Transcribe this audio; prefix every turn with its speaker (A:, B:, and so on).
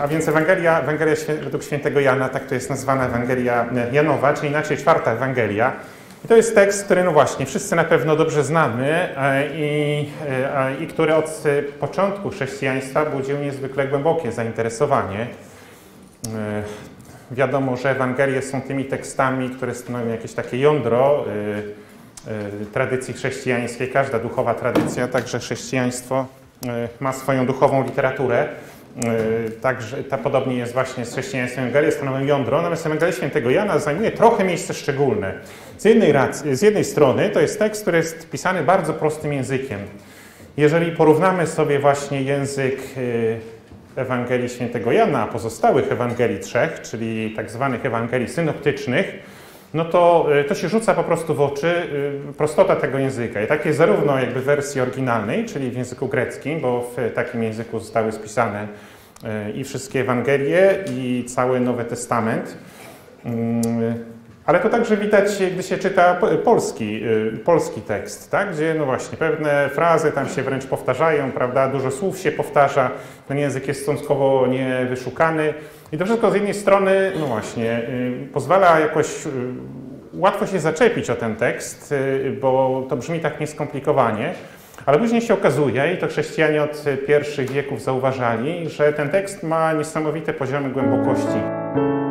A: A więc Ewangelia według świętego Jana, tak to jest nazwana Ewangelia Janowa, czy inaczej czwarta Ewangelia. I to jest tekst, który no właśnie wszyscy na pewno dobrze znamy i który od początku chrześcijaństwa budził niezwykle głębokie zainteresowanie. Wiadomo, że Ewangelie są tymi tekstami, które stanowią jakieś takie jądro tradycji chrześcijańskiej. Każda duchowa tradycja, także chrześcijaństwo, ma swoją duchową literaturę. Także podobnie jest właśnie z chrześcijaństwem. Ewangelie stanowią jądro, natomiast Ewangelia świętego Jana zajmuje trochę miejsce szczególne. Z jednej strony to jest tekst, który jest pisany bardzo prostym językiem. Jeżeli porównamy sobie właśnie język Ewangelii świętego Jana, a pozostałych Ewangelii trzech, czyli tak zwanych Ewangelii synoptycznych, no to się rzuca po prostu w oczy prostota tego języka. I tak jest zarówno jakby w wersji oryginalnej, czyli w języku greckim, bo w takim języku zostały spisane i wszystkie Ewangelie, i cały Nowy Testament. Ale to także widać, gdy się czyta polski tekst, tak? Gdzie no właśnie pewne frazy tam się wręcz powtarzają, prawda? Dużo słów się powtarza, ten język jest stosunkowo niewyszukany. I to wszystko z jednej strony, no właśnie, pozwala jakoś łatwo się zaczepić o ten tekst, bo to brzmi tak nieskomplikowanie, ale później się okazuje, i to chrześcijanie od pierwszych wieków zauważali, że ten tekst ma niesamowite poziomy głębokości.